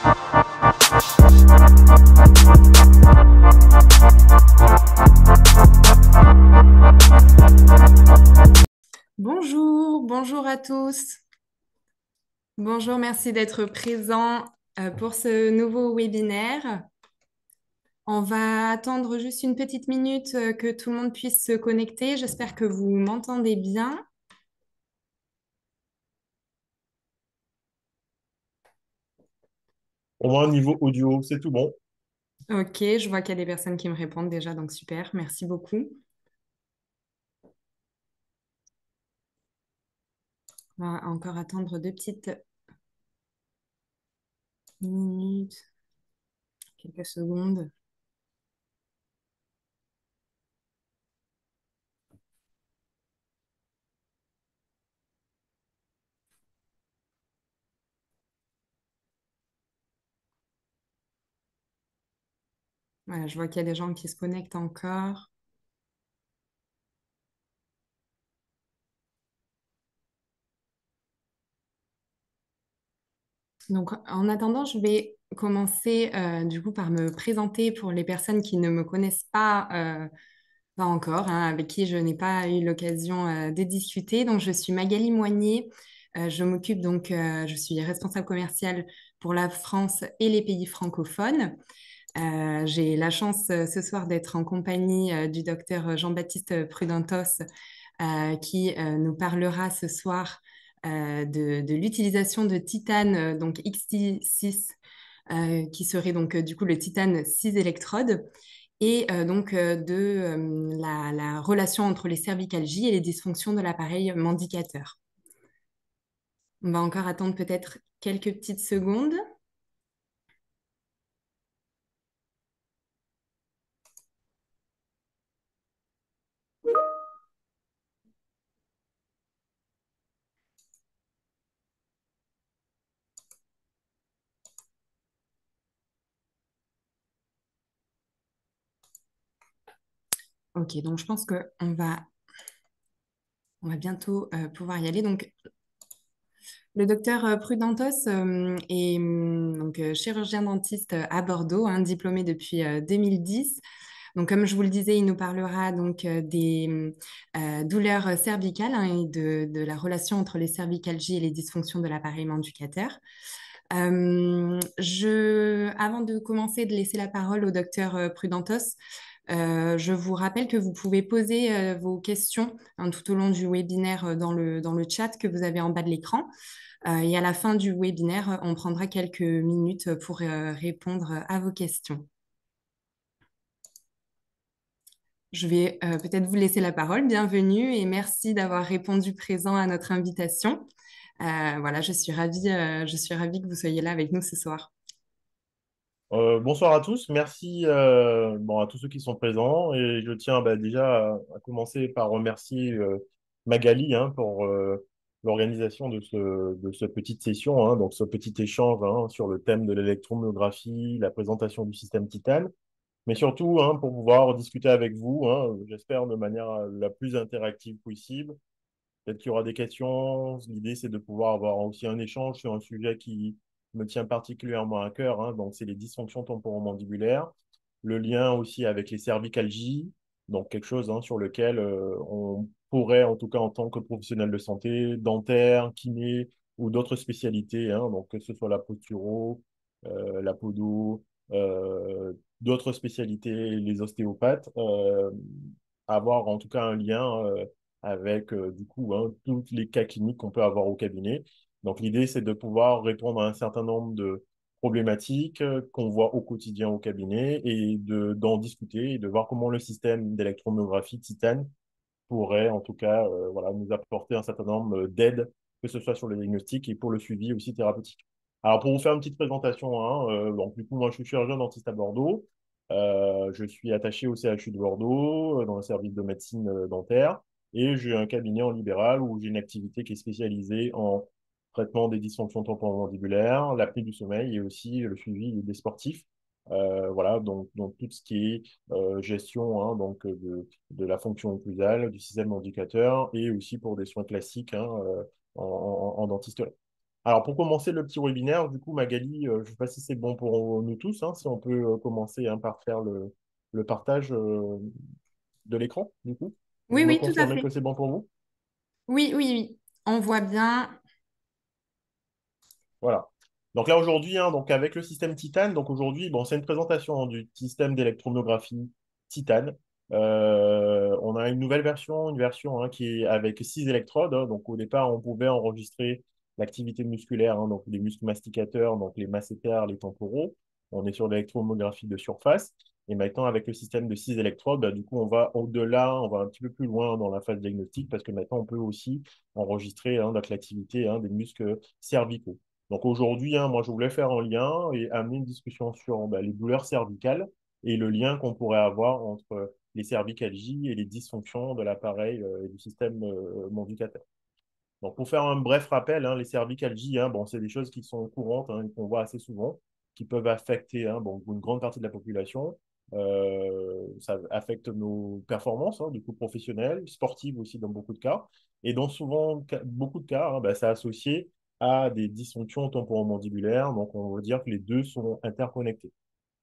Bonjour, bonjour à tous. Bonjour, merci d'être présent pour ce nouveau webinaire. On va attendre juste une petite minute que tout le monde puisse se connecter. J'espère que vous m'entendez bien. Au moins, niveau audio, c'est tout bon. Ok, je vois qu'il y a des personnes qui me répondent déjà, donc super, merci beaucoup. On va encore attendre deux petites minutes, quelques secondes. Voilà, je vois qu'il y a des gens qui se connectent encore. Donc, en attendant, je vais commencer du coup par me présenter pour les personnes qui ne me connaissent pas encore, hein, avec qui je n'ai pas eu l'occasion de discuter. Donc, je suis Magali Moignet. Je suis responsable commerciale pour la France et les pays francophones. J'ai la chance ce soir d'être en compagnie du docteur Jean-Baptiste Prudentos qui nous parlera ce soir de l'utilisation de titane, donc XT6, qui serait donc du coup le titane 6 électrodes, et la relation entre les cervicalgies et les dysfonctions de l'appareil mandicateur. On va encore attendre peut-être quelques petites secondes. Ok, donc je pense on va bientôt pouvoir y aller. Donc, le docteur Prudentos est chirurgien dentiste à Bordeaux, hein, diplômé depuis 2010. Donc, comme je vous le disais, il nous parlera donc des douleurs cervicales, hein, et de la relation entre les cervicalgies et les dysfonctions de l'appareil mandicateur. Avant de commencer, de laisser la parole au docteur Prudentos, je vous rappelle que vous pouvez poser vos questions, hein, tout au long du webinaire dans le chat que vous avez en bas de l'écran. Et à la fin du webinaire, on prendra quelques minutes pour répondre à vos questions. Je vais peut-être vous laisser la parole. Bienvenue et merci d'avoir répondu présent à notre invitation. Voilà, je suis ravie que vous soyez là avec nous ce soir. Bonsoir à tous. Merci à tous ceux qui sont présents. Et je tiens déjà à commencer par remercier Magali pour l'organisation de cette petite session, hein, donc ce petit échange hein, sur le thème de l'électromyographie, la présentation du système Titan, mais surtout hein, pour pouvoir discuter avec vous, hein, j'espère de manière la plus interactive possible. Peut-être qu'il y aura des questions. L'idée, c'est de pouvoir avoir aussi un échange sur un sujet qui me tient particulièrement à cœur, hein. Donc, c'est les dysfonctions temporomandibulaires, le lien aussi avec les cervicalgies, donc quelque chose hein, sur lequel on pourrait, en tout cas en tant que professionnel de santé, dentaire, kiné ou d'autres spécialités, hein, donc que ce soit la posturo, la podo, d'autres spécialités, les ostéopathes, avoir en tout cas un lien avec du coup hein, tous les cas cliniques qu'on peut avoir au cabinet. Donc l'idée, c'est de pouvoir répondre à un certain nombre de problématiques qu'on voit au quotidien au cabinet et d'en discuter et de voir comment le système d'électromyographie Titan pourrait en tout cas voilà, nous apporter un certain nombre d'aides, que ce soit sur le diagnostic et pour le suivi aussi thérapeutique. Alors pour vous faire une petite présentation, hein, donc du coup moi je suis chirurgien dentiste à Bordeaux. Je suis attaché au CHU de Bordeaux dans le service de médecine dentaire et j'ai un cabinet en libéral où j'ai une activité qui est spécialisée en traitement des dysfonctions temporomandibulaires, l'apnée du sommeil et aussi le suivi des sportifs. Voilà, donc tout ce qui est gestion hein, de la fonction occlusale, du système indicateur et aussi pour des soins classiques hein, en dentisterie. Alors, pour commencer le petit webinaire, du coup, Magali, je ne sais pas si c'est bon pour nous tous, hein, si on peut commencer hein, par faire le partage de l'écran, du coup. Oui, Vous me oui, tout à confirmez fait. que c'est bon pour vous? Oui, oui, oui. On voit bien. Voilà. Donc là, aujourd'hui, hein, donc avec le système Titan, donc aujourd'hui, bon, c'est une présentation hein, du système d'électromyographie Titan. On a une nouvelle version, une version hein, qui est avec 6 électrodes, hein. Donc au départ, on pouvait enregistrer l'activité musculaire, hein, donc les muscles masticateurs, donc les masséters, les temporaux. On est sur l'électromyographie de surface. Et maintenant, avec le système de 6 électrodes, bah, du coup, on va au-delà, on va un petit peu plus loin dans la phase diagnostique parce que maintenant, on peut aussi enregistrer hein, donc l'activité hein, des muscles cervicaux. Donc aujourd'hui, hein, moi, je voulais faire un lien et amener une discussion sur bah, les douleurs cervicales et le lien qu'on pourrait avoir entre les cervicalgies et les dysfonctions de l'appareil et du système mandibulateur. Donc, pour faire un bref rappel, hein, les cervicalgies, hein, bon, c'est des choses qui sont courantes, hein, qu'on voit assez souvent, qui peuvent affecter hein, bon, une grande partie de la population. Ça affecte nos performances, hein, du coup, professionnelles, sportives aussi dans beaucoup de cas. Et dans souvent, beaucoup de cas, hein, bah, c'est associé à des dysfonctions temporomandibulaires. Donc, on va dire que les deux sont interconnectés.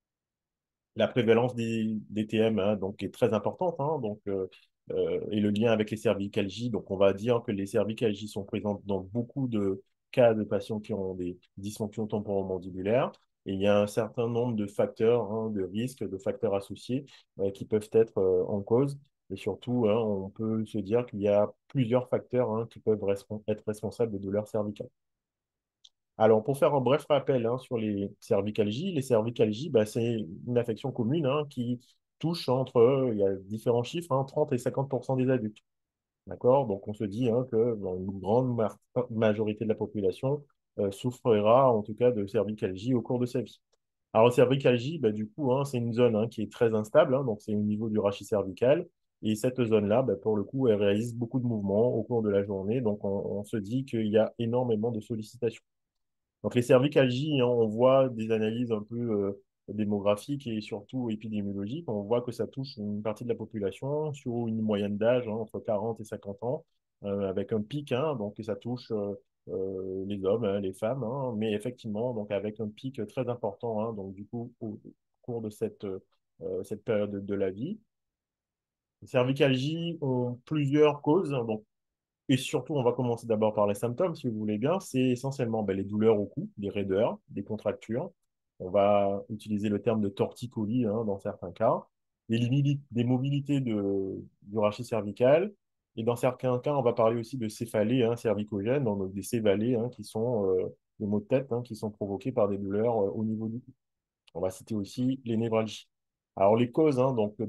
La prévalence des TM hein, donc, est très importante, hein, et le lien avec les cervicalgies. Donc, on va dire que les cervicalgies sont présentes dans beaucoup de cas de patients qui ont des dysfonctions temporomandibulaires. Et il y a un certain nombre de facteurs hein, de risque, de facteurs associés qui peuvent être en cause. Et surtout, hein, on peut se dire qu'il y a plusieurs facteurs hein, qui peuvent être responsables de douleurs cervicales. Alors, pour faire un bref rappel hein, sur les cervicalgies, bah, c'est une affection commune hein, qui touche il y a différents chiffres, hein, 30 et 50% des adultes. D'accord? Donc, on se dit hein, que dans une grande majorité de la population souffrira en tout cas de cervicalgie au cours de sa vie. Alors, cervicalgie, bah, du coup, hein, c'est une zone hein, qui est très instable, hein, donc c'est au niveau du rachis cervical. Et cette zone-là, bah, pour le coup, elle réalise beaucoup de mouvements au cours de la journée. Donc, on se dit qu'il y a énormément de sollicitations. Donc, les cervicalgies, hein, on voit des analyses un peu démographiques et surtout épidémiologiques. On voit que ça touche une partie de la population sur une moyenne d'âge hein, entre 40 et 50 ans, avec un pic, hein, donc ça touche les hommes, hein, les femmes, hein, mais effectivement, donc avec un pic très important, hein, donc du coup, au cours de cette période de la vie. Les cervicalgies ont plusieurs causes, hein, donc et surtout, on va commencer d'abord par les symptômes, si vous voulez bien. C'est essentiellement ben, les douleurs au cou, des raideurs, des contractures. On va utiliser le terme de torticolis hein, dans certains cas. Des mobilités du rachis cervical. Et dans certains cas, on va parler aussi de céphalées hein, cervicogènes, donc des céphalées hein, qui sont des maux de tête hein, qui sont provoqués par des douleurs au niveau du cou. On va citer aussi les névralgies. Alors, les causes hein, donc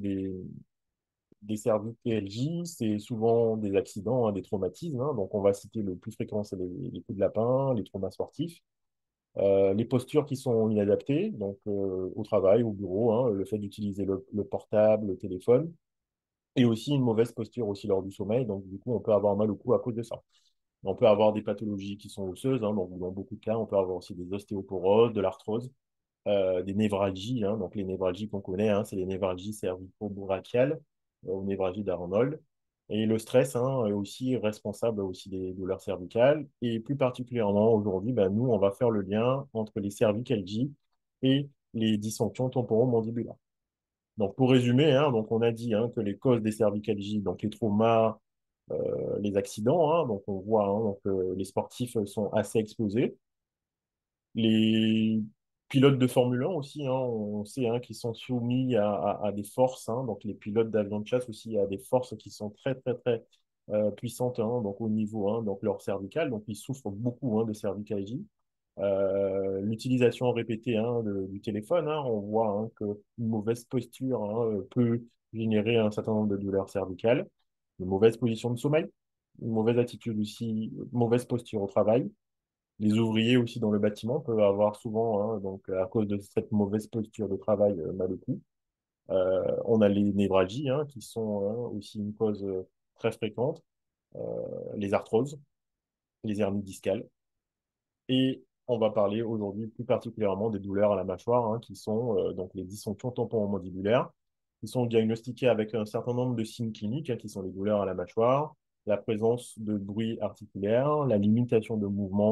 des cerveaux PLJ, c'est souvent des accidents, hein, des traumatismes, hein. Donc, on va citer le plus fréquent, c'est les coups de lapin, les traumas sportifs. Les postures qui sont inadaptées, donc au travail, au bureau, hein, le fait d'utiliser le portable, le téléphone, et aussi une mauvaise posture aussi lors du sommeil. Donc, du coup, on peut avoir mal au cou à cause de ça. On peut avoir des pathologies qui sont osseuses, hein, donc dans beaucoup de cas, on peut avoir aussi des ostéoporoses, de l'arthrose, des névralgies. Hein. Donc, les névralgies qu'on connaît, hein, c'est les névralgies cervico-brachiales ou névralgie d'Arnold. Et le stress hein, est aussi responsable aussi des douleurs cervicales. Et plus particulièrement aujourd'hui, ben, nous, on va faire le lien entre les cervicalgies et les dysfonctions temporomandibulaires. Donc, pour résumer, hein, donc on a dit hein, que les causes des cervicalgies, donc les traumas, les accidents, hein, donc on voit hein, donc, les sportifs sont assez exposés. Les pilotes de Formule 1 aussi, hein, on sait hein, qu'ils sont soumis à des forces. Hein, donc, les pilotes d'avion de chasse aussi, à des forces qui sont très, très, très puissantes hein, donc au niveau hein, donc leur cervical. Donc, ils souffrent beaucoup hein, de cervicalgie. L'utilisation répétée hein, du téléphone, hein, on voit hein, qu'une mauvaise posture hein, peut générer un certain nombre de douleurs cervicales. Une mauvaise position de sommeil, une mauvaise attitude aussi, une mauvaise posture au travail. Les ouvriers aussi dans le bâtiment peuvent avoir souvent, hein, donc à cause de cette mauvaise posture de travail, mal au cou. On a les névralgies hein, qui sont hein, aussi une cause très fréquente, les arthroses, les hernies discales. Et on va parler aujourd'hui plus particulièrement des douleurs à la mâchoire, hein, qui sont donc les dysfonctions temporomandibulaires, qui sont diagnostiquées avec un certain nombre de signes cliniques, hein, qui sont les douleurs à la mâchoire, la présence de bruit articulaire, la limitation de mouvement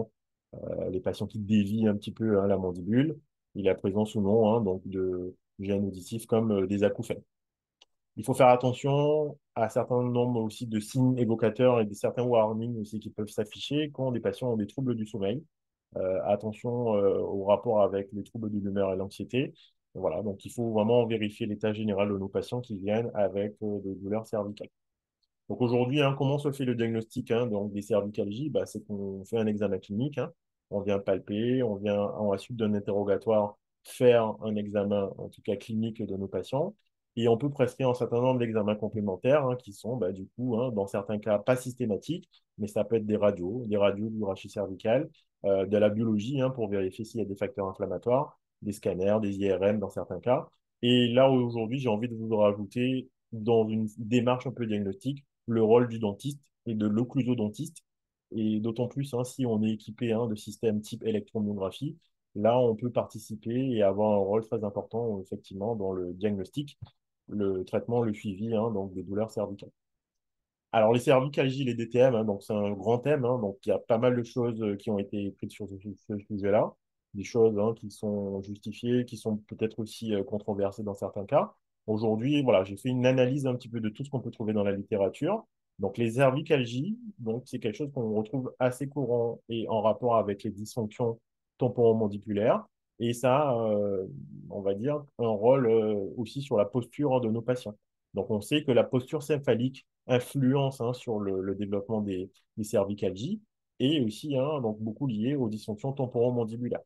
Les patients qui dévient un petit peu hein, la mandibule et la présence ou non hein, donc de gènes auditifs comme des acouphènes. Il faut faire attention à un certain nombre aussi de signes évocateurs et de certains warnings aussi qui peuvent s'afficher quand des patients ont des troubles du sommeil. Attention au rapport avec les troubles de l'humeur et l'anxiété. Voilà, donc il faut vraiment vérifier l'état général de nos patients qui viennent avec des douleurs cervicales. Donc aujourd'hui, hein, comment se fait le diagnostic hein, donc des cervicalgies? Bah, c'est qu'on fait un examen clinique, hein. On vient palper, on vient, à la suite d'un interrogatoire, faire un examen, en tout cas clinique, de nos patients. Et on peut prescrire un certain nombre d'examens complémentaires hein, qui sont, bah, du coup, hein, dans certains cas, pas systématiques, mais ça peut être des radios du rachis cervical, de la biologie hein, pour vérifier s'il y a des facteurs inflammatoires, des scanners, des IRM dans certains cas. Et là, aujourd'hui, j'ai envie de vous rajouter, dans une démarche un peu diagnostique, le rôle du dentiste et de l'occlusodontiste. Et d'autant plus hein, si on est équipé hein, de systèmes type électromyographie, là, on peut participer et avoir un rôle très important, effectivement, dans le diagnostic, le traitement, le suivi hein, donc des douleurs cervicales. Alors, les cervicalgies, les DTM, hein, donc c'est un grand thème. Hein, donc, il y a pas mal de choses qui ont été écrites sur ce sujet-là. Des choses hein, qui sont justifiées, qui sont peut-être aussi controversées dans certains cas. Aujourd'hui, voilà, j'ai fait une analyse un petit peu de tout ce qu'on peut trouver dans la littérature. Donc, les cervicalgies, donc c'est quelque chose qu'on retrouve assez courant et en rapport avec les dysfonctions temporomandibulaires. Et ça, on va dire, un rôle aussi sur la posture de nos patients. Donc, on sait que la posture céphalique influence hein, sur le développement des cervicalgies et aussi hein, donc beaucoup lié aux dysfonctions temporomandibulaires.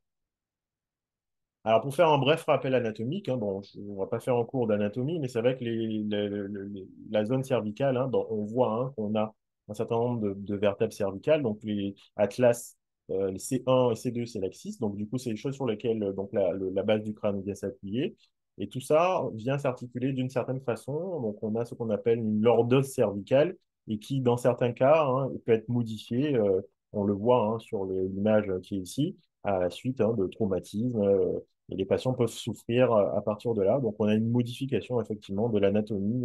Alors, pour faire un bref rappel anatomique, hein, bon, on ne va pas faire un cours d'anatomie, mais c'est vrai que la zone cervicale, hein, bon, on voit hein, qu'on a un certain nombre de vertèbres cervicales, donc les atlas, les C1 et C2, c'est l'axis, donc du coup, c'est les choses sur lesquelles donc, la base du crâne vient s'appuyer. Et tout ça vient s'articuler d'une certaine façon. Donc, on a ce qu'on appelle une lordose cervicale et qui, dans certains cas, hein, peut être modifiée. On le voit hein, sur l'image qui est ici, à la suite hein, de traumatismes. Et les patients peuvent souffrir à partir de là. Donc, on a une modification effectivement de l'anatomie.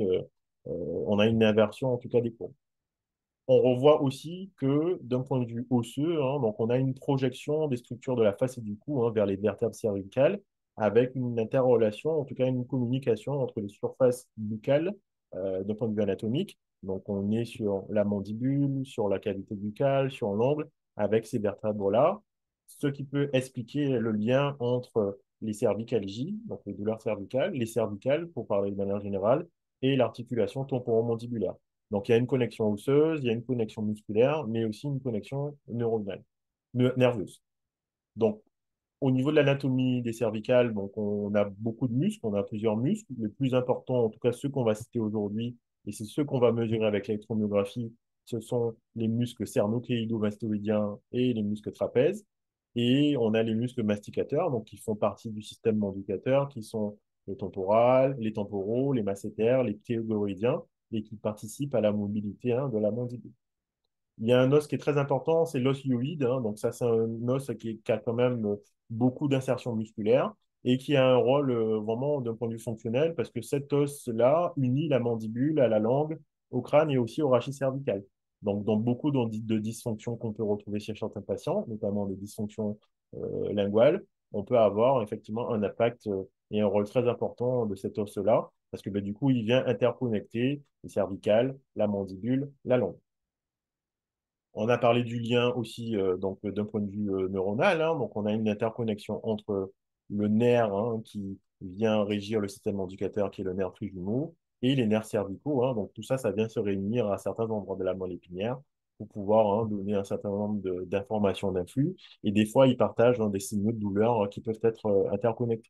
On a une inversion en tout cas des courbes. On revoit aussi que d'un point de vue osseux, hein, donc on a une projection des structures de la face et du cou hein, vers les vertèbres cervicales avec une interrelation, en tout cas une communication entre les surfaces buccales d'un point de vue anatomique. Donc on est sur la mandibule, sur la cavité buccale, sur l'ongle, avec ces vertèbres-là, ce qui peut expliquer le lien entre les cervicalgies, donc les douleurs cervicales, les cervicales, pour parler de manière générale, et l'articulation temporomandibulaire. Donc, il y a une connexion osseuse, il y a une connexion musculaire, mais aussi une connexion neuronale, nerveuse. Donc, au niveau de l'anatomie des cervicales, donc on a beaucoup de muscles, on a plusieurs muscles. Les plus importants, en tout cas ceux qu'on va citer aujourd'hui, et c'est ceux qu'on va mesurer avec l'électromyographie, ce sont les muscles sternocléido-mastoïdiens et les muscles trapèzes. Et on a les muscles masticateurs, donc qui font partie du système mandicateur, qui sont le temporal, les temporaux, les masséters, les ptérygoïdiens, et qui participent à la mobilité hein, de la mandibule. Il y a un os qui est très important, c'est l'os hyoïde. Hein. Donc ça, c'est un os qui a quand même beaucoup d'insertions musculaires et qui a un rôle vraiment d'un point de vue fonctionnel parce que cet os-là unit la mandibule à la langue, au crâne et aussi au rachis cervical. Donc dans beaucoup de dysfonctions qu'on peut retrouver chez certains patients, notamment des dysfonctions linguales, on peut avoir effectivement un impact et un rôle très important de cet os-là parce que ben, du coup, il vient interconnecter les cervicales, la mandibule, la langue. On a parlé du lien aussi donc d'un point de vue neuronal. Hein. Donc, on a une interconnexion entre le nerf hein, qui vient régir le système mandicateur, qui est le nerf trijumeau, et les nerfs cervicaux. Hein. Donc, tout ça, ça vient se réunir à certains endroits de la moelle épinière pour pouvoir hein, donner un certain nombre d'informations d'influx. Et des fois, ils partagent hein, des signaux de douleur qui peuvent être interconnectés.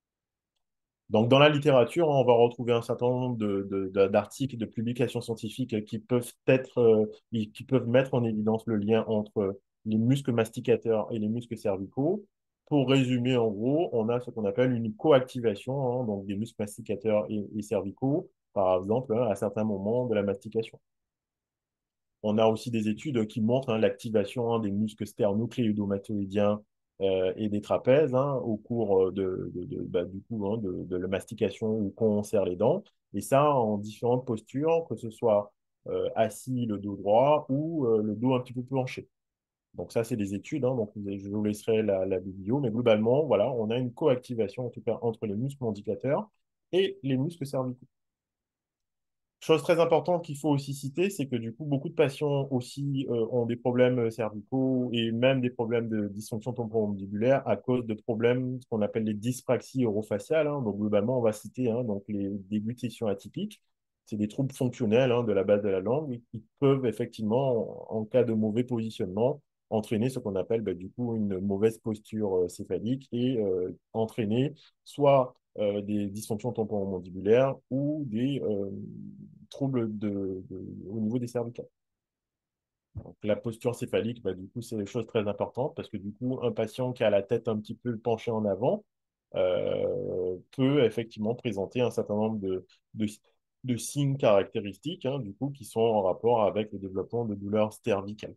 Donc, dans la littérature, on va retrouver un certain nombre d'articles, de publications scientifiques qui peuvent être, qui peuvent mettre en évidence le lien entre les muscles masticateurs et les muscles cervicaux. Pour résumer, en gros, on a ce qu'on appelle une coactivation, hein, donc des muscles masticateurs et cervicaux, par exemple, hein, à certains moments de la mastication. On a aussi des études qui montrent hein, l'activation hein, des muscles sternocléido-mastoïdiens et des trapèzes hein, au cours bah, du coup, hein, de la mastication ou quand on serre les dents. Et ça en différentes postures, que ce soit assis le dos droit ou le dos un petit peu penché. Donc ça, c'est des études, hein, donc je vous laisserai la biblio, mais globalement, voilà, on a une coactivation en tout cas entre les muscles mandicateurs et les muscles cervicaux. Chose très importante qu'il faut aussi citer, c'est que du coup, beaucoup de patients aussi ont des problèmes cervicaux et même des problèmes de dysfonction temporomandibulaire à cause de problèmes, ce qu'on appelle les dyspraxies orofaciales, hein. Donc, globalement, on va citer donc, les déglutitions atypiques. C'est des troubles fonctionnels de la base de la langue qui peuvent effectivement, en cas de mauvais positionnement, entraîner ce qu'on appelle du coup une mauvaise posture céphalique et entraîner soit des dysfonctions temporomandibulaires ou des troubles au niveau des cervicales. Donc, la posture céphalique, du coup, c'est une chose très importante parce que du coup, un patient qui a la tête un petit peu penchée en avant peut effectivement présenter un certain nombre de, de signes caractéristiques du coup, qui sont en rapport avec le développement de douleurs cervicales.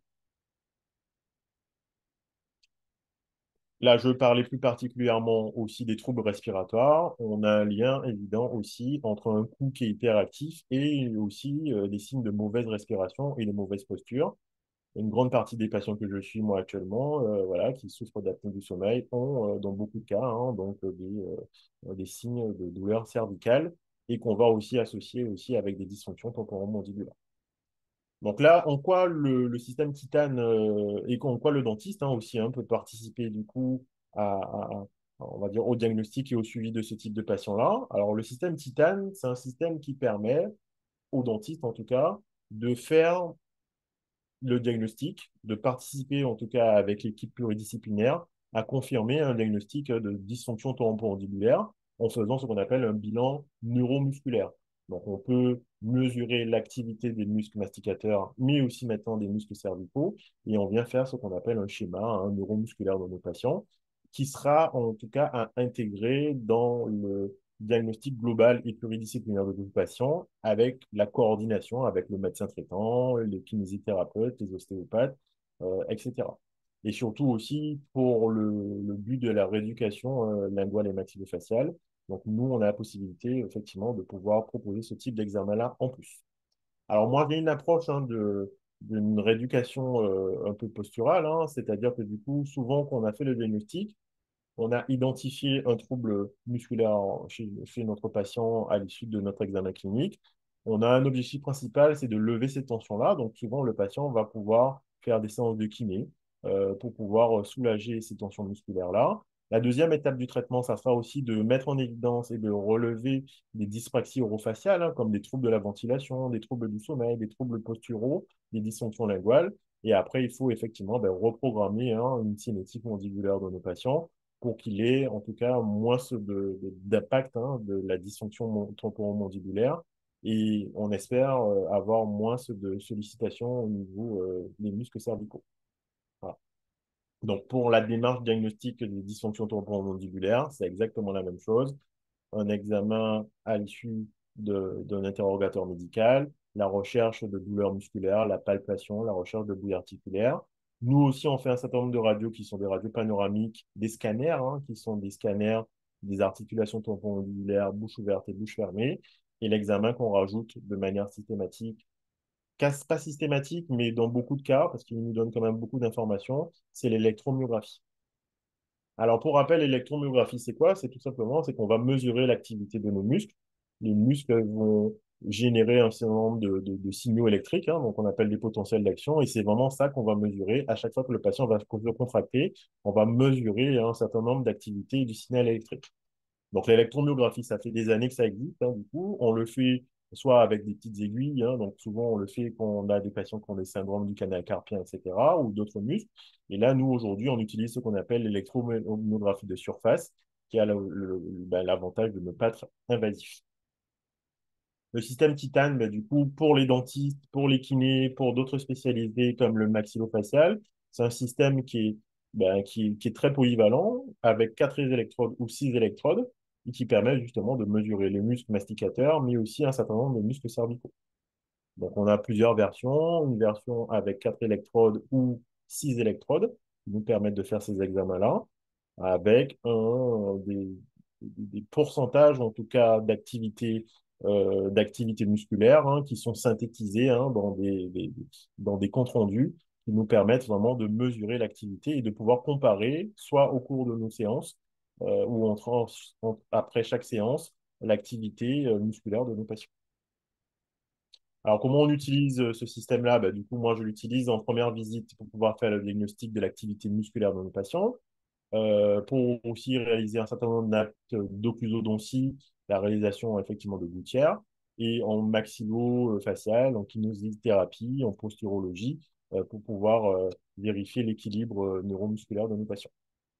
Là, je parlais plus particulièrement aussi des troubles respiratoires. On a un lien évident aussi entre un cou qui est hyperactif et aussi des signes de mauvaise respiration et de mauvaise posture. Une grande partie des patients que je suis moi actuellement, voilà, qui souffrent d'apnée du sommeil, ont dans beaucoup de cas donc des signes de douleur cervicale et qu'on va aussi associer aussi avec des dysfonctions temporomandibulaires. Donc là, en quoi le système Titane et en quoi le dentiste aussi peut participer du coup on va dire, au diagnostic et au suivi de ce type de patient-là. Alors le système Titane, c'est un système qui permet au dentiste en tout cas de faire le diagnostic, de participer en tout cas avec l'équipe pluridisciplinaire à confirmer un diagnostic de dysfonction temporomandibulaire en faisant ce qu'on appelle un bilan neuromusculaire. Donc, on peut mesurer l'activité des muscles masticateurs, mais aussi maintenant des muscles cervicaux, et on vient faire ce qu'on appelle un schéma neuromusculaire dans nos patients, qui sera en tout cas à intégrer dans le diagnostic global et pluridisciplinaire de nos patients avec la coordination avec le médecin traitant, les kinésithérapeutes, les ostéopathes, etc. Et surtout aussi pour le but de la rééducation linguale et maxillofaciale. Donc, nous, on a la possibilité, effectivement, de pouvoir proposer ce type d'examen-là en plus. Alors, moi, j'ai une approche d'une rééducation un peu posturale, c'est-à-dire que du coup, souvent, quand on a fait le diagnostic, on a identifié un trouble musculaire chez notre patient à l'issue de notre examen clinique. On a un objectif principal, c'est de lever ces tensions-là. Donc, souvent, le patient va pouvoir faire des séances de kiné pour pouvoir soulager ces tensions musculaires-là. La deuxième étape du traitement, ça sera aussi de mettre en évidence et de relever des dyspraxies orofaciales, comme des troubles de la ventilation, des troubles du sommeil, des troubles posturaux, des dysfonctions linguales. Et après, il faut effectivement reprogrammer une cinétique mandibulaire de nos patients pour qu'il ait en tout cas moins d'impact de la dysfonction temporomandibulaire et on espère avoir moins de sollicitations au niveau des muscles cervicaux. Voilà. Donc pour la démarche diagnostique des dysfonctions temporomandibulaires, c'est exactement la même chose. Un examen à l'issue d'un interrogatoire médical, la recherche de douleurs musculaires, la palpation, la recherche de bouillie articulaire. Nous aussi, on fait un certain nombre de radios qui sont des radios panoramiques, des scanners, qui sont des scanners des articulations temporomandibulaires, bouche ouverte et bouche fermée. Et l'examen qu'on rajoute de manière systématique, pas systématique, mais dans beaucoup de cas, parce qu'il nous donne quand même beaucoup d'informations, c'est l'électromyographie. Alors, pour rappel, l'électromyographie, c'est quoi? C'est tout simplement, c'est qu'on va mesurer l'activité de nos muscles. Les muscles vont générer un certain nombre de signaux électriques, donc on appelle des potentiels d'action, et c'est vraiment ça qu'on va mesurer. À chaque fois que le patient va se contracter, on va mesurer un certain nombre d'activités du signal électrique. Donc l'électromyographie, ça fait des années que ça existe. Du coup, on le fait soit avec des petites aiguilles, donc souvent on le fait quand on a des patients qui ont des syndromes du canal carpien, etc., ou d'autres muscles. Et là, nous, aujourd'hui, on utilise ce qu'on appelle l'électromyographie de surface, qui a l'avantage de ne pas être invasif. Le système Titane, du coup, pour les dentistes, pour les kinés, pour d'autres spécialités comme le maxillofacial, c'est un système qui est très polyvalent, avec 4 électrodes ou 6 électrodes, et qui permet justement de mesurer les muscles masticateurs, mais aussi un certain nombre de muscles cervicaux. Donc, on a plusieurs versions, une version avec 4 électrodes ou 6 électrodes, qui nous permettent de faire ces examens-là, avec des pourcentages, en tout cas, d'activité musculaire qui sont synthétisés dans des comptes rendus qui nous permettent vraiment de mesurer l'activité et de pouvoir comparer, soit au cours de nos séances, ou après chaque séance, l'activité musculaire de nos patients. Alors, comment on utilise ce système-là? Bah, du coup, moi, je l'utilise en première visite pour pouvoir faire le diagnostic de l'activité musculaire de nos patients, pour aussi réaliser un certain nombre d'actes d'occlusodontie, la réalisation effectivement de gouttières, et en maxillo-facial, en kinésithérapie, en posturologie, pour pouvoir vérifier l'équilibre neuromusculaire de nos patients.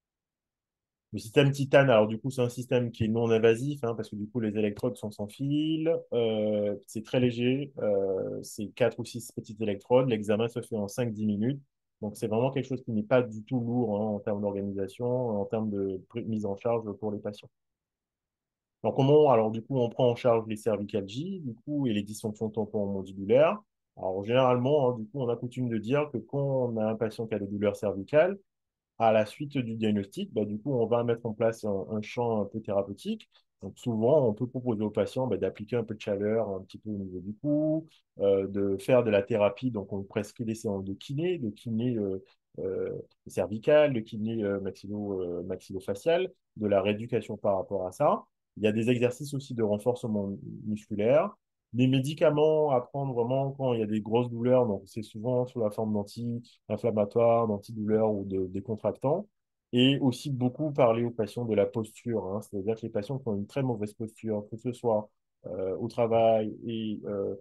Le système Titane, alors du coup, c'est un système qui est non invasif, hein, parce que du coup, les électrodes sont sans fil, c'est très léger, c'est 4 ou 6 petites électrodes, l'examen se fait en 5-10 minutes, donc c'est vraiment quelque chose qui n'est pas du tout lourd hein, en termes d'organisation, en termes de mise en charge pour les patients. Donc, alors du coup, on prend en charge les cervicalgies, du coup, et les dysfonctions temporomandibulaires. Alors, généralement, hein, du coup, on a coutume de dire que quand on a un patient qui a des douleurs cervicales, à la suite du diagnostic, bah, du coup, on va mettre en place un champ un peu thérapeutique. Donc, souvent, on peut proposer aux patients bah, d'appliquer un peu de chaleur un petit peu au niveau du cou, de faire de la thérapie. Donc, on prescrit des séances de kiné euh, cervicale, de kiné maxillofacial, de la rééducation par rapport à ça. Il y a des exercices aussi de renforcement musculaire, des médicaments à prendre vraiment quand il y a des grosses douleurs. Donc, c'est souvent sous la forme d'anti-inflammatoires, d'antidouleurs ou de décontractants. Et aussi beaucoup parler aux patients de la posture, hein. C'est-à-dire que les patients qui ont une très mauvaise posture, que ce soit au travail et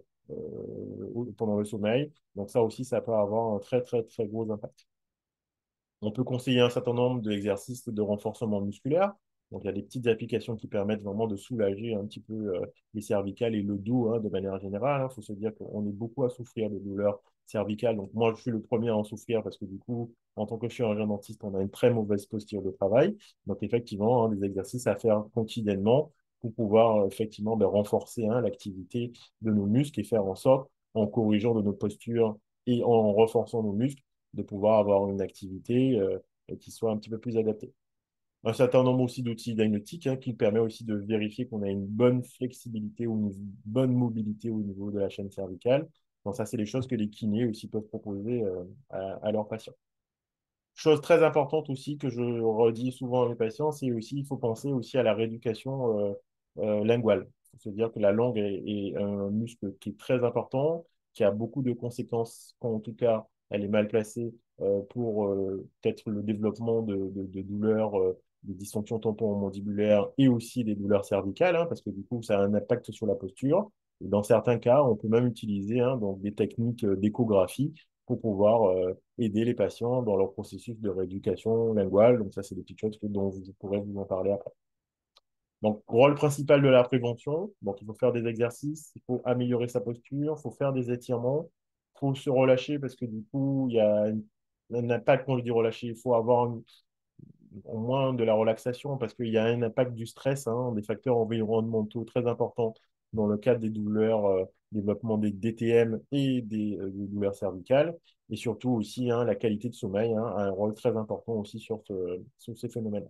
pendant le sommeil. Donc, ça aussi, ça peut avoir un très, très, très gros impact. On peut conseiller un certain nombre d'exercices de renforcement musculaire. Donc, il y a des petites applications qui permettent vraiment de soulager un petit peu les cervicales et le dos hein, de manière générale. Il faut se dire qu'on est beaucoup à souffrir de douleurs cervicales. Donc, moi, je suis le premier à en souffrir parce que du coup, en tant que chirurgien dentiste, on a une très mauvaise posture de travail. Donc, effectivement, hein, des exercices à faire quotidiennement pour pouvoir effectivement ben, renforcer hein, l'activité de nos muscles et faire en sorte, en corrigeant de nos postures et en renforçant nos muscles, de pouvoir avoir une activité qui soit un petit peu plus adaptée. Un certain nombre aussi d'outils diagnostiques hein, qui permet aussi de vérifier qu'on a une bonne flexibilité ou une bonne mobilité au niveau de la chaîne cervicale. Donc ça, c'est des choses que les kinés aussi peuvent proposer à leurs patients. Chose très importante aussi que je redis souvent à mes patients, c'est aussi, il faut penser aussi à la rééducation linguale. Il faut se dire que la langue est un muscle qui est très important, qui a beaucoup de conséquences quand, en tout cas, elle est mal placée pour peut-être le développement de douleurs, des dysfonctions temporomandibulaires et aussi des douleurs cervicales, hein, parce que du coup, ça a un impact sur la posture. Et dans certains cas, on peut même utiliser hein, donc des techniques d'échographie pour pouvoir aider les patients dans leur processus de rééducation linguale. Donc ça, c'est des petites choses dont vous pourrez vous en parler après. Donc, rôle principal de la prévention. Donc, il faut faire des exercices, il faut améliorer sa posture, il faut faire des étirements, il faut se relâcher parce que du coup, il y a un impact quand je dis relâcher. Il faut avoir au moins de la relaxation parce qu'il y a un impact du stress, hein, des facteurs environnementaux très importants dans le cadre des douleurs, développement des DTM et des douleurs cervicales. Et surtout aussi, hein, la qualité de sommeil hein, a un rôle très important aussi sur ces phénomènes.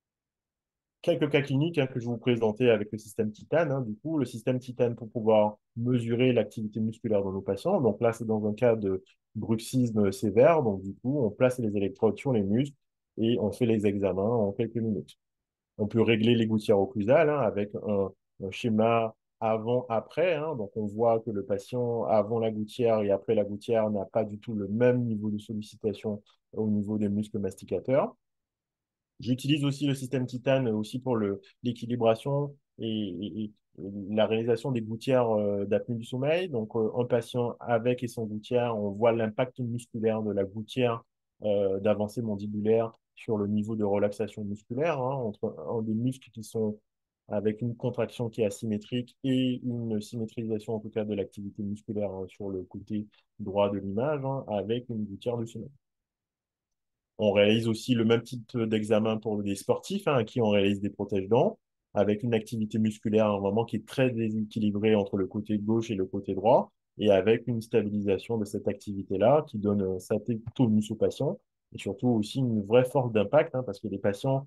Quelques cas cliniques hein, que je vais vous présenter avec le système Titane. Hein. Du coup, le système Titane pour pouvoir mesurer l'activité musculaire de nos patients. Donc là, c'est dans un cas de bruxisme sévère. Donc du coup, on place les électrodes sur les muscles et on fait les examens en quelques minutes. On peut régler les gouttières occlusales hein, avec un schéma avant-après. Hein. Donc on voit que le patient avant la gouttière et après la gouttière n'a pas du tout le même niveau de sollicitation au niveau des muscles masticateurs. J'utilise aussi le système Titane aussi pour l'équilibration et la réalisation des gouttières d'apnée du sommeil. Donc, un patient avec et sans gouttière, on voit l'impact musculaire de la gouttière d'avancée mandibulaire sur le niveau de relaxation musculaire hein, entre un des muscles qui sont avec une contraction qui est asymétrique et une symétrisation en tout cas de l'activité musculaire hein, sur le côté droit de l'image hein, avec une gouttière du sommeil. On réalise aussi le même type d'examen pour des sportifs, hein, à qui on réalise des protège-dents, avec une activité musculaire à un moment qui est très déséquilibrée entre le côté gauche et le côté droit, et avec une stabilisation de cette activité-là qui donne un certain tonus aux patients, et surtout aussi une vraie force d'impact, hein, parce que les patients,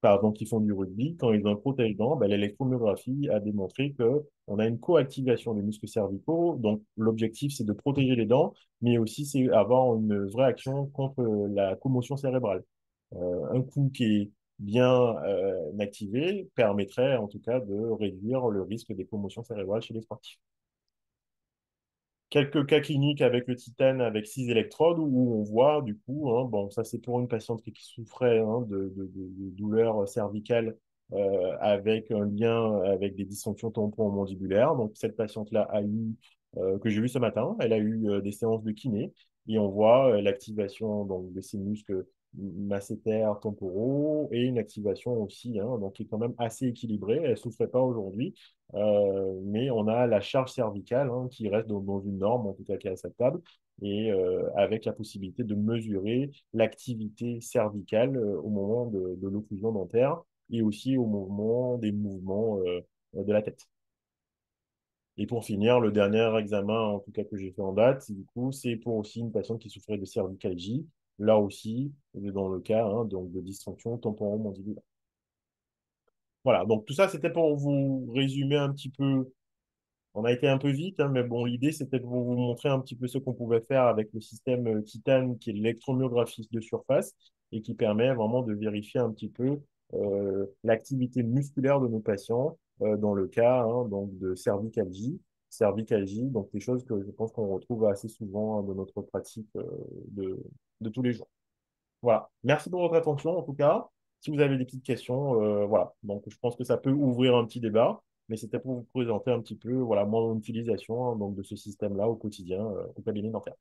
par exemple, qui font du rugby, quand ils ont un protège-dents, ben, l'électromyographie a démontré qu'on a une coactivation des muscles cervicaux. Donc, l'objectif, c'est de protéger les dents, mais aussi c'est avoir une vraie action contre la commotion cérébrale. Un coup qui est bien activé permettrait en tout cas de réduire le risque des commotions cérébrales chez les sportifs. Quelques cas cliniques avec le titane avec 6 électrodes où on voit du coup, hein, bon, ça c'est pour une patiente qui souffrait hein, de douleurs cervicales avec un lien avec des dysfonctions temporomandibulaires. Donc cette patiente-là a eu, que j'ai vu ce matin, elle a eu des séances de kiné et on voit l'activation donc, de ces muscles masséters temporaux et une activation aussi, hein, donc qui est quand même assez équilibrée. Elle ne souffrait pas aujourd'hui. Mais on a la charge cervicale hein, qui reste dans une norme, en tout cas qui est acceptable, et avec la possibilité de mesurer l'activité cervicale au moment de l'occlusion dentaire et aussi au moment des mouvements de la tête. Et pour finir, le dernier examen, en tout cas que j'ai fait en date, du coup, c'est pour aussi une patiente qui souffrait de cervicalgie, là aussi, dans le cas hein, donc de dysfonction temporomandibulaire. Voilà, donc tout ça, c'était pour vous résumer un petit peu. On a été un peu vite, hein, mais bon, l'idée, c'était de vous montrer un petit peu ce qu'on pouvait faire avec le système Titan, qui est l'électromyographie de surface et qui permet vraiment de vérifier un petit peu l'activité musculaire de nos patients dans le cas hein, donc de cervicalgie. Cervicalgie, donc des choses que je pense qu'on retrouve assez souvent hein, dans notre pratique de, de tous les jours. Voilà. Merci pour votre attention, en tout cas. Si vous avez des petites questions, voilà. Donc, je pense que ça peut ouvrir un petit débat, mais c'était pour vous présenter un petit peu, voilà, mon utilisation hein, donc, de ce système-là au quotidien, au cabinet dentaire.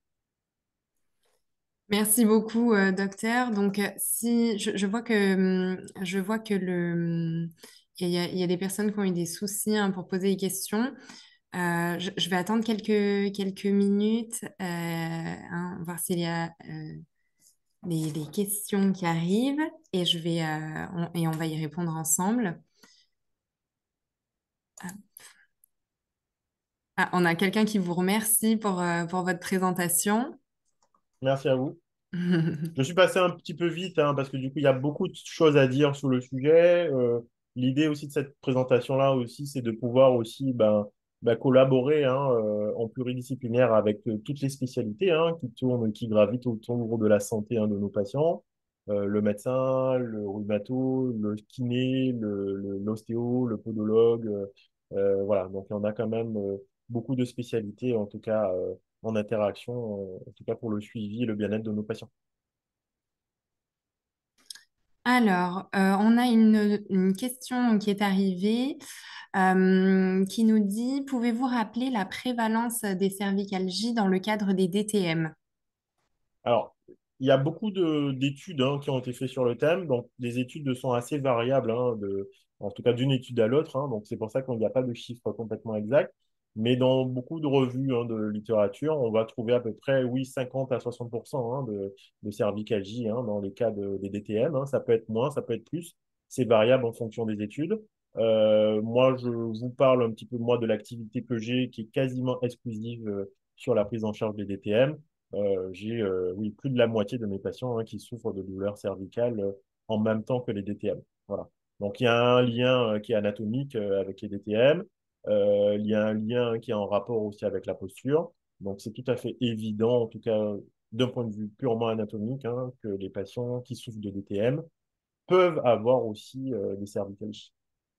Merci beaucoup, docteur. Donc, si je vois que il y a des personnes qui ont eu des soucis hein, pour poser des questions. Je vais attendre quelques minutes, hein, voir s'il y a des questions qui arrivent et et on va y répondre ensemble. Ah, on a quelqu'un qui vous remercie pour votre présentation. Merci à vous. Je suis passé un petit peu vite hein, parce que du coup, il y a beaucoup de choses à dire sur le sujet. L'idée aussi de cette présentation-là aussi, c'est de pouvoir aussi collaborer hein, en pluridisciplinaire avec toutes les spécialités hein, qui tournent, qui gravitent autour de la santé hein, de nos patients. Le médecin, le rhumato, le kiné, l'ostéo, le podologue. Voilà, donc il y en a quand même beaucoup de spécialités, en tout cas en interaction, en tout cas pour le suivi et le bien-être de nos patients. Alors, on a une question qui est arrivée qui nous dit, pouvez-vous rappeler la prévalence des cervicalgies dans le cadre des DTM? Alors, il y a beaucoup d'études hein, qui ont été faites sur le thème. Donc, les études sont assez variables, hein, en tout cas d'une étude à l'autre. Hein. Donc, c'est pour ça qu'il n'y a pas de chiffre complètement exact. Mais dans beaucoup de revues hein, de littérature, on va trouver à peu près, oui, 50 à 60% hein, de cervicalgie hein, dans les cas des DTM. Hein. Ça peut être moins, ça peut être plus. C'est variable en fonction des études. Moi, je vous parle un petit peu, moi, de l'activité que j'ai, qui est quasiment exclusive sur la prise en charge des DTM. J'ai oui, plus de la moitié de mes patients hein, qui souffrent de douleurs cervicales en même temps que les DTM. Voilà. Donc, il y a un lien qui est anatomique avec les DTM. Il y a un lien qui est en rapport aussi avec la posture. Donc, c'est tout à fait évident, en tout cas d'un point de vue purement anatomique, hein, que les patients qui souffrent de DTM peuvent avoir aussi des cervicalgies.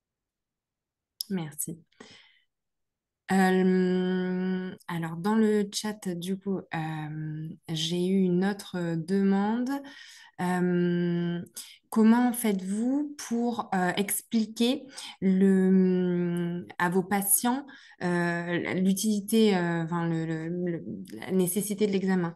Merci. Alors, dans le chat, du coup, j'ai eu une autre demande. Euh, Comment faites-vous pour expliquer à vos patients l'utilité, enfin, la nécessité de l'examen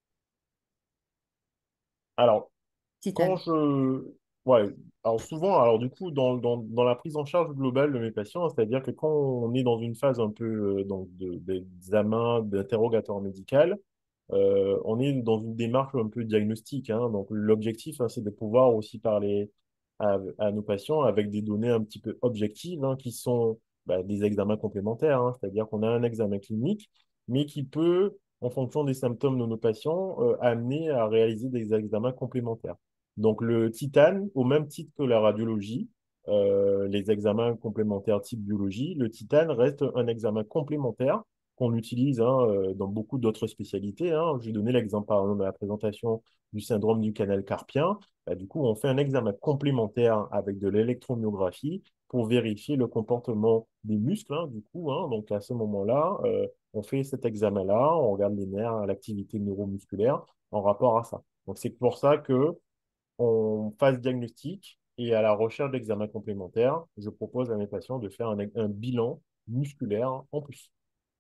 Alors, quand Titane? je... Ouais, alors souvent, alors du coup, dans la prise en charge globale de mes patients, c'est-à-dire que quand on est dans une phase un peu donc d'examen, d'interrogatoire médical, on est dans une démarche un peu diagnostique. Hein. Donc l'objectif, hein, c'est de pouvoir aussi parler à nos patients avec des données un petit peu objectives, hein, qui sont des examens complémentaires. Hein. C'est-à-dire qu'on a un examen clinique, mais qui peut, en fonction des symptômes de nos patients, amener à réaliser des examens complémentaires. Donc, le titane, au même titre que la radiologie, les examens complémentaires type biologie, le titane reste un examen complémentaire qu'on utilise dans beaucoup d'autres spécialités. Hein. J'ai donné l'exemple par exemple de la présentation du syndrome du canal carpien. Bah, du coup, on fait un examen complémentaire avec de l'électromyographie pour vérifier le comportement des muscles. Hein, du coup, hein. Donc, à ce moment-là, on fait cet examen-là, on regarde les nerfs, l'activité neuromusculaire en rapport à ça. Donc, c'est pour ça que on phase diagnostic et à la recherche d'examens complémentaires, je propose à mes patients de faire un bilan musculaire en plus.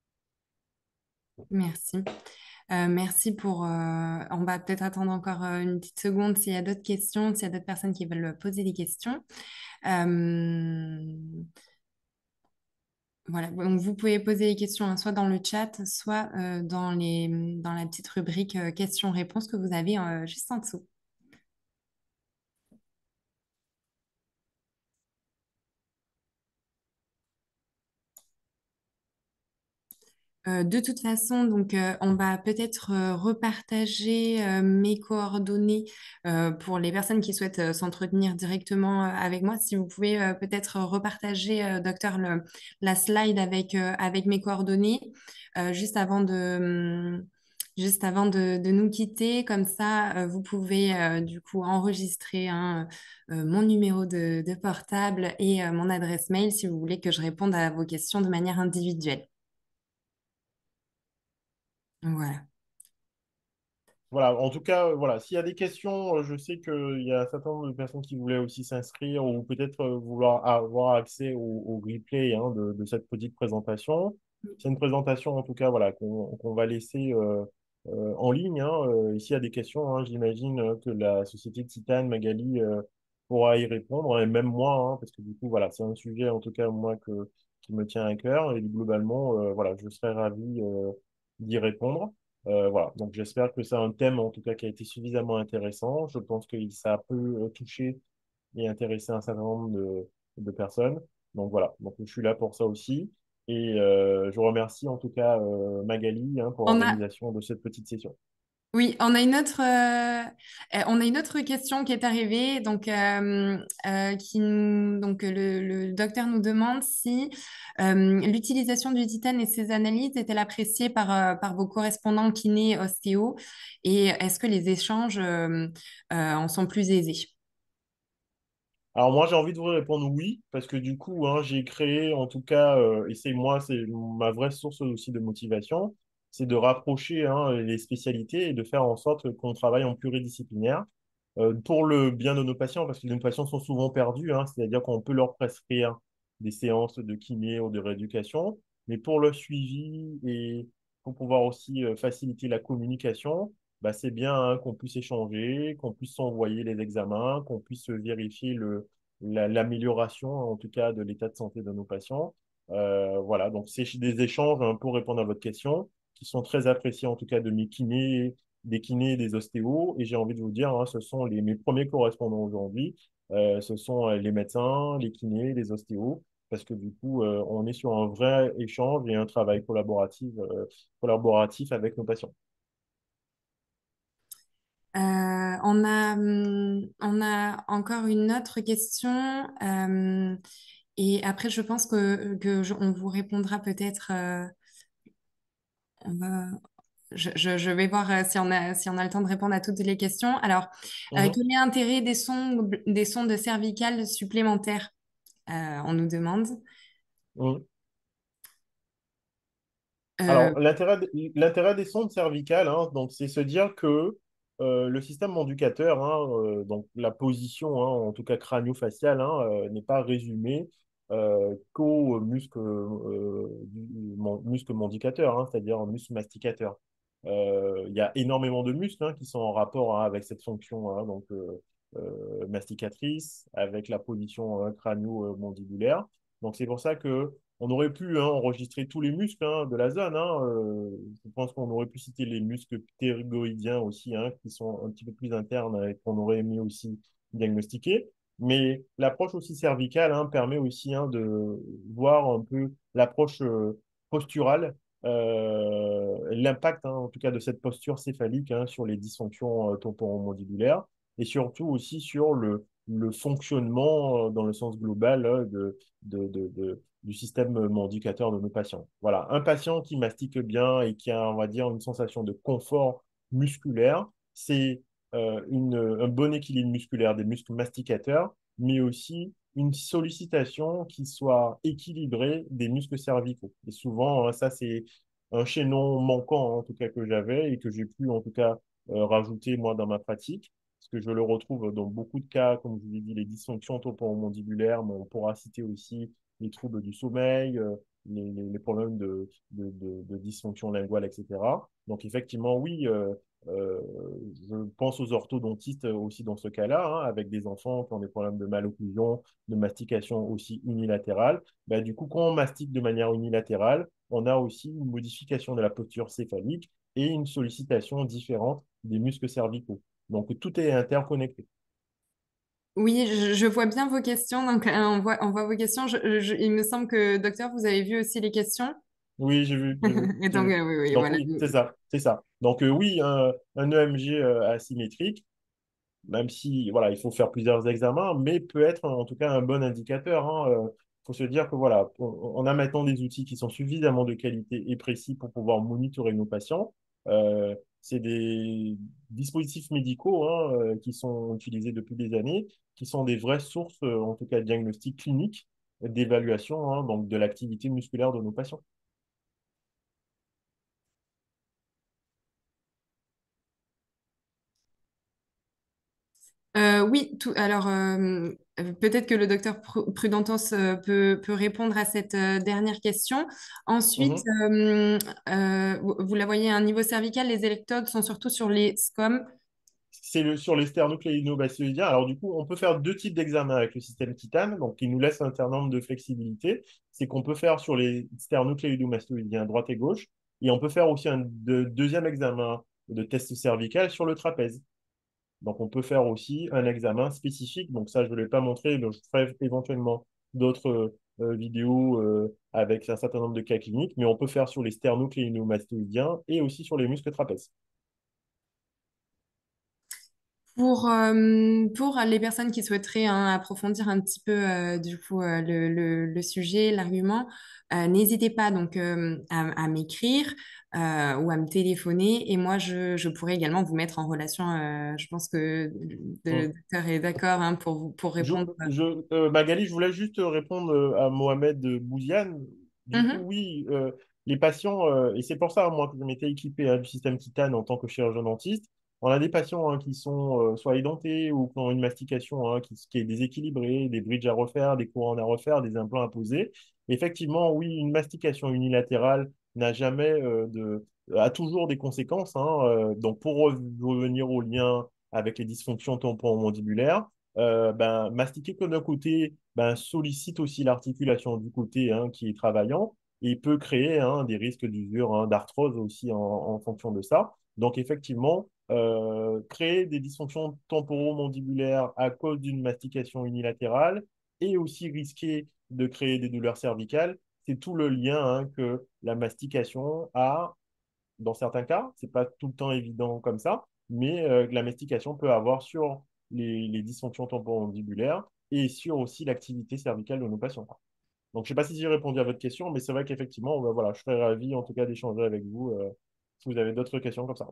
Merci. Merci pour... on va peut-être attendre encore une petite seconde s'il y a d'autres questions, s'il y a d'autres personnes qui veulent poser des questions. Euh, voilà, donc vous pouvez poser les questions hein, soit dans le chat, soit dans la petite rubrique questions-réponses que vous avez juste en dessous. De toute façon, donc, on va peut-être repartager mes coordonnées pour les personnes qui souhaitent s'entretenir directement avec moi. Si vous pouvez peut-être repartager, docteur, la slide avec mes coordonnées juste avant juste avant de nous quitter. Comme ça, vous pouvez du coup enregistrer hein, mon numéro de portable et mon adresse mail si vous voulez que je réponde à vos questions de manière individuelle. Voilà. Voilà, en tout cas, voilà, s'il y a des questions, je sais qu'il y a un certain nombre de personnes qui voulaient aussi s'inscrire ou peut-être vouloir avoir accès au replay de cette petite présentation. C'est une présentation, en tout cas, voilà, qu'on va laisser en ligne. Hein. Et s'il y a des questions, hein, j'imagine que la société Titane, Magali, pourra y répondre, et même moi, hein, parce que du coup, voilà, c'est un sujet, en tout cas, moi, qui me tient à cœur, et globalement, voilà, je serais ravi d'y répondre. Voilà, donc j'espère que c'est un thème en tout cas qui a été suffisamment intéressant. Je pense que ça peut toucher et intéresser un certain nombre de personnes. Donc voilà, donc je suis là pour ça aussi. Et je remercie en tout cas Magali pour On a, l'organisation de cette petite session. oui, on a une autre question qui est arrivée. Donc, le docteur nous demande si l'utilisation du titane et ses analyses est-elle appréciée par vos correspondants kinés, ostéo, et est-ce que les échanges en sont plus aisés? Alors moi j'ai envie de vous répondre oui, parce que du coup hein, j'ai créé en tout cas, et c'est moi, c'est ma vraie source aussi de motivation, c'est de rapprocher hein, les spécialités et de faire en sorte qu'on travaille en pluridisciplinaire pour le bien de nos patients, parce que nos patients sont souvent perdus, hein, c'est-à-dire qu'on peut leur prescrire des séances de kiné ou de rééducation, mais pour le suivi et pour pouvoir aussi faciliter la communication, bah, c'est bien hein, qu'on puisse échanger, qu'on puisse s'envoyer les examens, qu'on puisse vérifier l'amélioration, en tout cas, de l'état de santé de nos patients. Voilà, donc c'est des échanges hein, pour répondre à votre question, qui sont très appréciés, en tout cas, de mes kinés, des kinés et des ostéos. Et j'ai envie de vous dire, hein, ce sont mes premiers correspondants aujourd'hui. Ce sont les médecins, les kinés, les ostéos, parce que du coup, on est sur un vrai échange et un travail collaboratif avec nos patients. On a encore une autre question. Et après, je pense on vous répondra peut-être. On va- je vais voir si on a le temps de répondre à toutes les questions. Alors, Mhm. quel est l'intérêt des sondes cervicales supplémentaires? On nous demande. Mhm. Euh, Alors, l'intérêt des sondes cervicales, hein, donc, c'est se dire que le système manducateur, hein, donc la position, hein, en tout cas crânio-faciale, hein, n'est pas résumée qu'au muscle mandicateur, hein, c'est-à-dire au muscle masticateur. Il y a énormément de muscles hein, qui sont en rapport hein, avec cette fonction hein, donc, masticatrice, avec la position crânio-mandibulaire. Donc, c'est pour ça que on aurait pu hein, enregistrer tous les muscles hein, de la zone. Hein. Je pense qu'on aurait pu citer les muscles ptérygoïdiens aussi, hein, qui sont un petit peu plus internes et qu'on aurait aimé aussi diagnostiquer. Mais l'approche aussi cervicale hein, permet aussi hein, de voir un peu l'approche posturale, l'impact hein, en tout cas de cette posture céphalique hein, sur les dysfonctions temporomandibulaires. et surtout aussi sur le fonctionnement dans le sens global du système médicateur de nos patients. Voilà, un patient qui mastique bien et qui a, on va dire, une sensation de confort musculaire, c'est un bon équilibre musculaire des muscles masticateurs, mais aussi une sollicitation qui soit équilibrée des muscles cervicaux. Et souvent, hein, ça, c'est un chaînon manquant, en tout cas, que j'avais et que j'ai pu, en tout cas, rajouter, moi, dans ma pratique. Parce que je le retrouve dans beaucoup de cas, comme je vous l'ai dit, les dysfonctions temporomandibulaires, mais on pourra citer aussi les troubles du sommeil, les problèmes de dysfonction linguale, etc. Donc, effectivement, oui, euh, je pense aux orthodontistes aussi dans ce cas-là, hein, avec des enfants qui ont des problèmes de malocclusion, de mastication aussi unilatérale. Bah, du coup, quand on mastique de manière unilatérale, on a aussi une modification de la posture céphalique et une sollicitation différente des muscles cervicaux. Donc, tout est interconnecté. Oui, je vois bien vos questions. Donc, on voit vos questions. Il me semble que, docteur, vous avez vu aussi les questions. Oui, j'ai vu, j'ai vu, Et j'ai donc, vu. oui, oui, Donc voilà. oui, c'est ça, c'est ça. Donc oui, un EMG asymétrique, même si voilà, il faut faire plusieurs examens, mais peut être en tout cas un bon indicateur. Il faut se dire que voilà, on a maintenant des outils qui sont suffisamment de qualité et précis pour pouvoir monitorer nos patients. C'est des dispositifs médicaux qui sont utilisés depuis des années, qui sont des vraies sources, en tout cas diagnostiques cliniques, d'évaluation donc de l'activité musculaire de nos patients. Oui, alors peut-être que le docteur Prudentos peut répondre à cette dernière question. Ensuite, Mhm. vous la voyez à un niveau cervical, les électrodes sont surtout sur les SCOM. C'est sur les sternocléino-bastoïdiens. Alors, du coup, on peut faire deux types d'examens avec le système Titan, donc qui nous laisse un certain nombre de flexibilité. C'est qu'on peut faire sur les sternocléino-bastoïdiens droite et gauche, et on peut faire aussi un deuxième examen de test cervical sur le trapèze. Donc, on peut faire aussi un examen spécifique. Donc, ça, je ne l'ai pas montré, donc je ferai éventuellement d'autres vidéos avec un certain nombre de cas cliniques, mais on peut faire sur les sternocléino-bastoïdiens et aussi sur les muscles trapèzes. Pour les personnes qui souhaiteraient hein, approfondir un petit peu du coup le sujet, l'argument, n'hésitez pas donc à m'écrire ou à me téléphoner et moi je pourrais également vous mettre en relation. Je pense que le Hum. docteur est d'accord hein, pour répondre. Magali, je voulais juste répondre à Mohamed Bouziane. Du coup, Mhm. oui, les patients, et c'est pour ça, moi, que je m'étais équipé du système Titane en tant que chirurgien dentiste, on a des patients qui sont soit édentés ou qui ont une mastication qui est déséquilibrée, des bridges à refaire, des couronnes à refaire, des implants à poser. Effectivement, oui, une mastication unilatérale n'a jamais a toujours des conséquences. Donc, pour revenir au lien avec les dysfonctions temporomandibulaires, mastiquer que d'un côté sollicite aussi l'articulation du côté qui est travaillant et peut créer des risques d'usure, d'arthrose aussi en fonction de ça. Donc, effectivement, créer des dysfonctions temporomandibulaires à cause d'une mastication unilatérale et aussi risquer de créer des douleurs cervicales, c'est tout le lien que la mastication a dans certains cas. C'est pas tout le temps évident comme ça, mais la mastication peut avoir sur les dysfonctions temporomandibulaires et sur aussi l'activité cervicale de nos patients. Donc, je ne sais pas si j'ai répondu à votre question, mais c'est vrai qu'effectivement, voilà, je serais ravi en tout cas d'échanger avec vous si vous avez d'autres questions comme ça.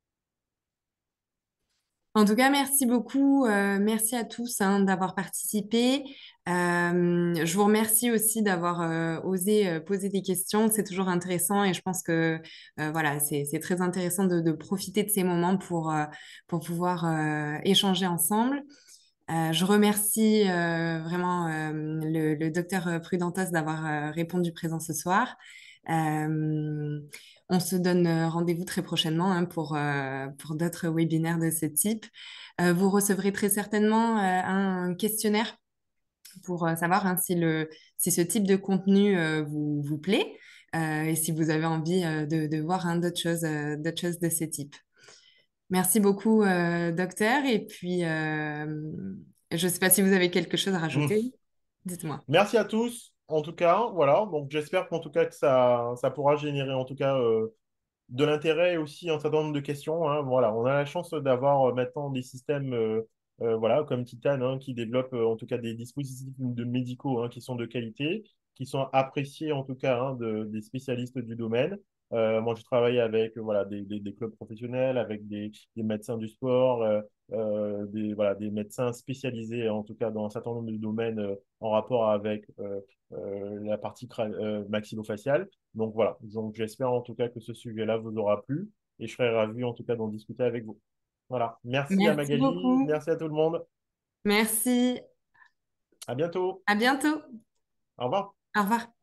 En tout cas, merci beaucoup. Merci à tous hein, d'avoir participé. Je vous remercie aussi d'avoir osé poser des questions. C'est toujours intéressant et je pense que voilà, c'est très intéressant de profiter de ces moments pour pouvoir échanger ensemble. Je remercie vraiment le docteur Prudentas d'avoir répondu présent ce soir. Euh, on se donne rendez-vous très prochainement hein, pour d'autres webinaires de ce type. Vous recevrez très certainement un questionnaire pour savoir hein, si ce type de contenu vous plaît et si vous avez envie de voir hein, d'autres choses de ce type. Merci beaucoup, docteur. Et puis, je ne sais pas si vous avez quelque chose à Mm. rajouter. Dites-moi. Merci à tous. En tout cas, voilà. Donc, j'espère qu'en tout cas que ça pourra générer en tout cas de l'intérêt et aussi un certain nombre de questions. Voilà, on a la chance d'avoir maintenant des systèmes voilà, comme Titan, hein, qui développe en tout cas des dispositifs médicaux hein, qui sont de qualité, qui sont appréciés en tout cas hein, des spécialistes du domaine. Moi, je travaille avec voilà, des clubs professionnels, avec des médecins du sport, voilà, des médecins spécialisés en tout cas dans un certain nombre de domaines en rapport avec la partie maxillofaciale. Donc voilà, donc j'espère en tout cas que ce sujet-là vous aura plu et je serai ravi en tout cas d'en discuter avec vous. Voilà, merci à Merci Magali, beaucoup. merci à tout le monde, Merci. à bientôt, À bientôt. au revoir. Au revoir.